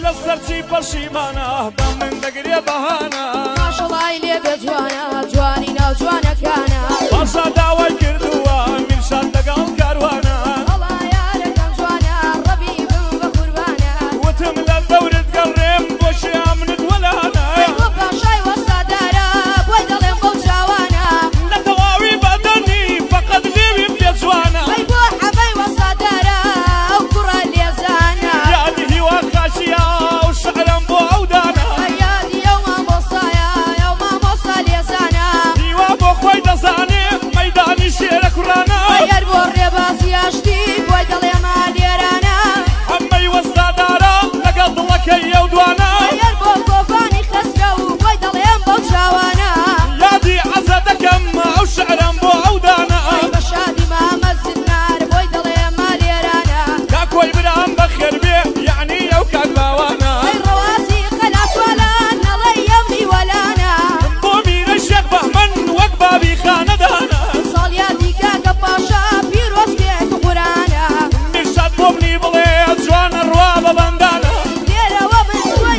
لەسەرچی پەشیمانە بە من دەگرێ بەهانە ماشەڵای لێ بێ جوانە جوانی ناو جوانەکانە باشە داوای کردووە میرشاد لەگەڵ کاروانە هەڵا یارەکەم جوانە ڕەبی بم بە قوربانە وتم لە دەورت گەڕێم بۆشی ئامنت وەلانە بۆ پاشای وەسادارە بۆی دەڵێم بەو چاوانە لە تەواوی بەدەنی فەقەت لێوی پێ جوانە ئەی بۆ حەبەی وەسادارە ئەو کوڕە لێزانە یادی هیوا خاشیە و شعرم بۆ ئەو دانە یادی ئەو مامۆستایە ئەو مامۆستا لێزانە هیوا بۆ خۆی دەزانێ مەیدانی شێرە کوڕانە ئەگەر بۆ ڕێبازی ئاشتی بۆی دەڵێمە لێرانە ئەمەی وەستادارە لەگەڵ دڵەکەی ئەو دوانە ئەگەر بۆ کۆفانی خەسرە و بۆی دەڵێم بەو چاوانە یادی عەزە دەکەم ئەو شعرم بۆ ئەو دانە بە شادی مامەزت نار بۆی دەڵێمە لێرانە کاکۆی برام بەخێر بێ یعنی ئەو کات باوانە ئەی ڕەوازی خەلاتوالان نەڵەی ئەمری وەلانە بۆ میرە شێخ بەهمەن وەک بابی خانەدانە ساڵیاتی کاکە پاشا پیرۆز بێت قورانە میرشاد بۆ منی بڵێ جوانە ڕوا بە بەندانە لێرەوە من بۆی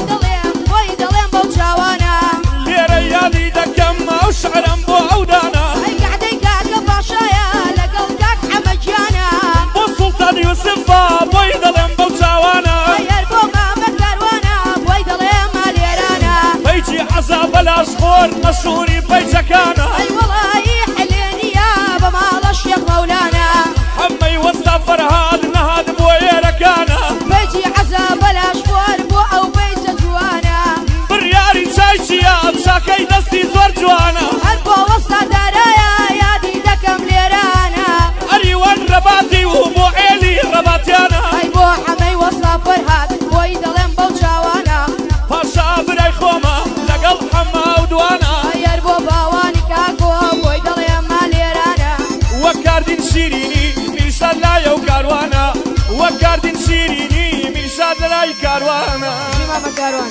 دەڵێم بەو چاوانە لێرە یادی دەکەم ئەو شعرم بۆ ئەو دانە ئەی کەعدەی کاکە پاشایە لەگەڵ کاک حەمەجیانە بۆ سوڵتان یوسفا بۆی دەڵێم بەو چاوانە ئەگەر بۆ مامەت کاروانە بۆی دەڵێمە لێرانە پەیجی عەزا بەلاش خۆر مەشهوری پەیجەکانە ئەی وەڵایی حلێنیە بە ماڵە شێخ مەولانە ئەمەی وەستا فەرهاد نەهات بۆ ئێرەکانە بەیجی عەزا بەلاش خۆر بۆ ئەو بەیجە جوانە بڕیاری چای چیە چاکەی دەستی زۆر جوانە هەر بۆ وەستادارایە یادی دەکەم لێرانە ئەریوان ڕەباتی و بۆ عێلی ڕەباتیانە ئەی بۆ حەمەی وەستا فەرهاد بۆی دەڵێم بەو چاوانە پاشا برای خۆمە لەگەڵ حەما و دوانە ئەگەر بۆ باوانی کاکۆ بۆی دەڵێمە لێرانە وەک کاردین شیرینی میرشاد لایە و کاروانە وەک کاردین شیرینی میرشاد لای کاروانە مامە کاروان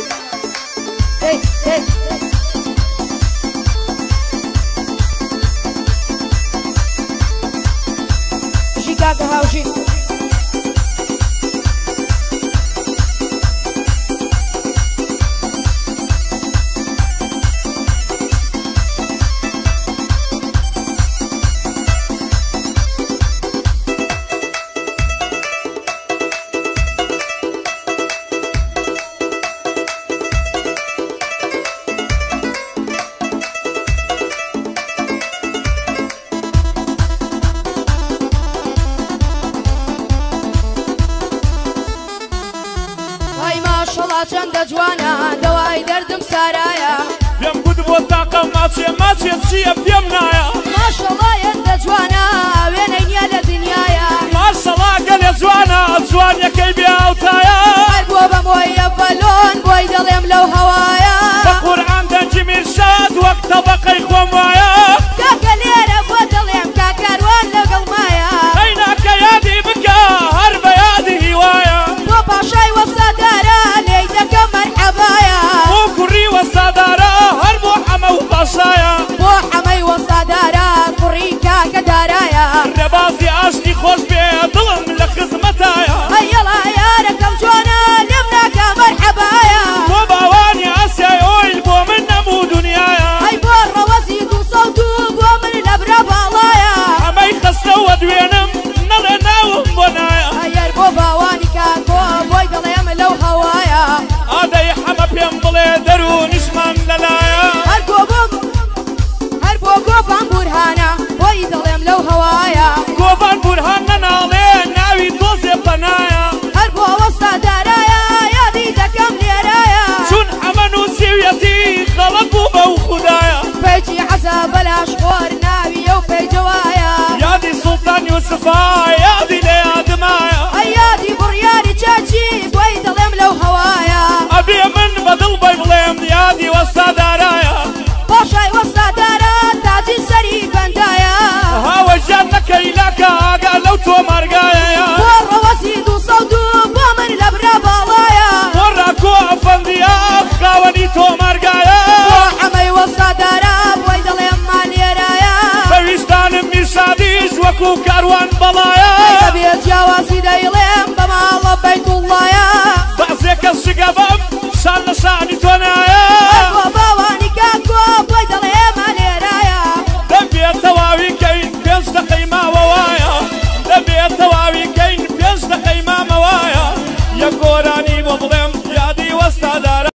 هی هی ژی کاکە هاوژی چەندە جوانە دەوای دەردم سارایە پێم گوت بۆ تاقە ماچێ چییە پێم نایە ماشەڵڵا ئێندە جوانە وێنەی نییە لە دنیایە ماشەڵڵا گەلێ جوانە جوانیەکەی بێ ئەوتایە هەر بۆ بەمۆیە بەلۆن بۆی دەڵێم لەو هەوایە بە قورئان دەنجی میرشاد وەک تەبەقەی خۆم وایە کاکە لێرە بۆ دەڵێم کاکاروان لەگەڵ مایە ئەی ناکە یادی بکە هەر بە یادی هیوایە بۆ پاشای وەسادارە لێی دەکەم مەرحەبایە بۆ کوڕی وەسادارە هەر بۆ حەمە و پاشایە بۆ حەمەی وەسادارە کوڕی کاکە دارایە ڕێبازی ئاشتی خۆش بێ دڵم لە خزمەتایە هەیەڵا یارەکەم جوانە لێم ناکە مەرحەبایە بۆ باوانی ئاسیای ئۆیل بۆ من نەموو دنیایە ئەی بۆ ڕەوەزی 200 بۆ من لە برا باڵایە ئەمەی خستەوە دوێنم نەڵێ ناوم بۆ نایە هەیەر بۆ باوانی کاکۆ بۆی دەڵێم لەو هەوایە ئادەی حەمە پێم بڵێ دەرونیشمان لەلایە هەر بۆ گۆبان بورهانە بۆی دەڵێم لەو هەوایە گۆبان بورهان نەناڵێ ناوی دۆزێ پەنایە هەر بۆ وەستادارایە یادی دەکەم لێرایە چون ئەمە نووسیویەتی خەڵەت بوو بەو خودایە پەیجی عەزا بەلاش خۆر ناوی ئەو پەیجەوایە یادی سوڵتان یوسفا یادی لێ یادمایە ئەی یادی بڕیاری چاچی بۆی دەڵێم لەو هەوایە ئەبێ من بەدڵ بەی بڵێم یادی وەستادارایە پاشای وەستادارە تاجی سەری بەندایە هاوەژیان نەکەی لاکە ئاگا لەو تۆ مارگایە بۆ ڕەوەزی 200 بۆ من لە برا باڵایە بۆ ڕاکۆ ئەفەندیا خاوەنی تۆ مارگایە بۆ حەمەی وەستادارە بۆی دەڵێم مالێرایە بەویستانم میرشادیش وەکو کاروان بەڵایە باب شال لسانی